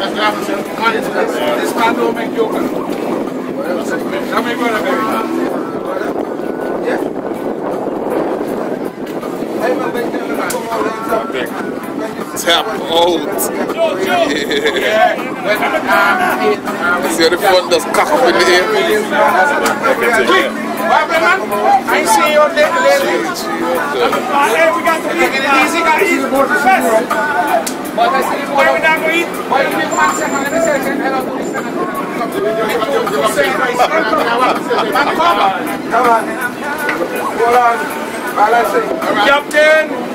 This man don't make joke. How many brother, baby? Yeah. Tap out. Yeah. See how the phone does cock up in the air? I ain't seen you lately. We got to eat it easy, got easy. But I see you why we not going to eat? Why you give 1 second? Let me say hello to this man. Come on. Hold on. Captain.